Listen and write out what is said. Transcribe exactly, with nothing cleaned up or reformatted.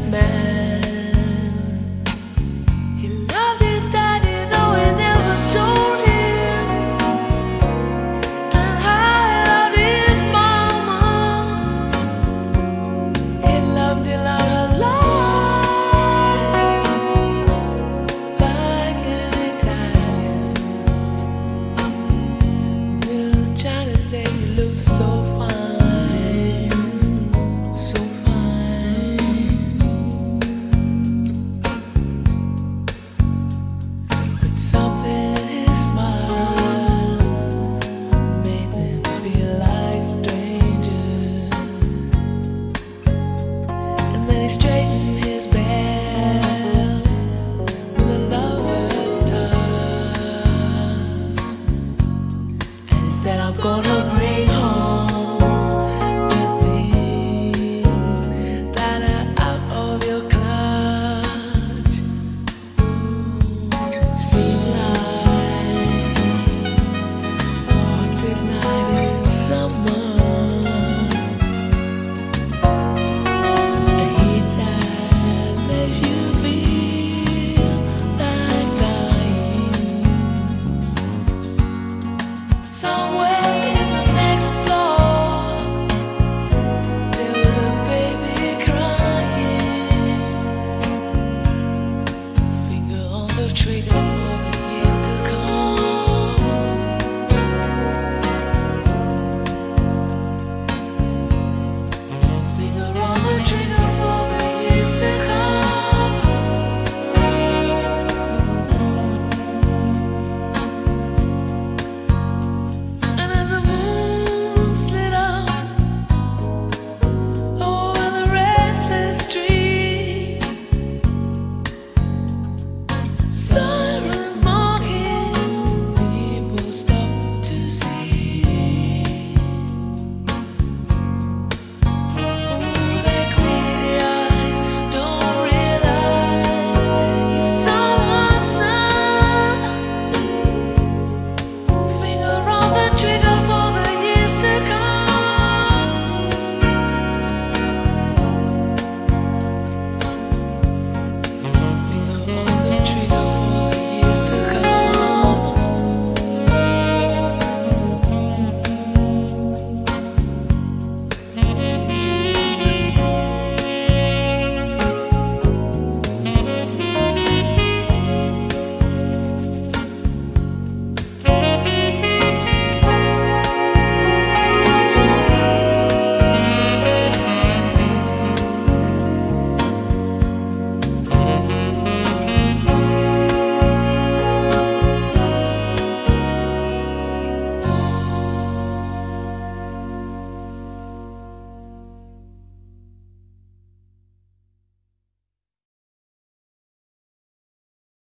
man. He loved his daddy, though he never told him, and how he loved his mama. He loved, he loved her life like an Italian. Little Johnny said he looked so fine, so fine. But something in his smile made them feel like strangers. And then he straightened